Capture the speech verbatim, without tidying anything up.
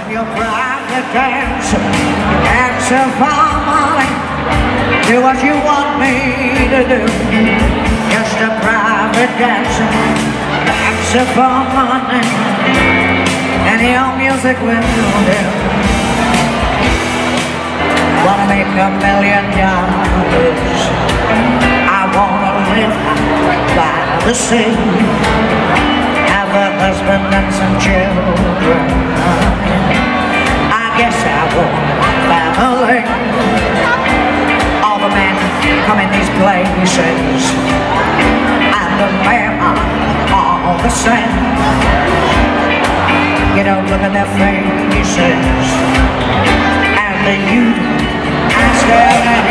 your private dance, answer for money, do what you want me to do. Just a private dancer, answer for money, and your music will do. Wanna make a million dollars, I wanna live by the sea, have a husband and some children. I guess I want family. All the men come in these places, and the men are all the same. You don't look at their faces, and the youth ask them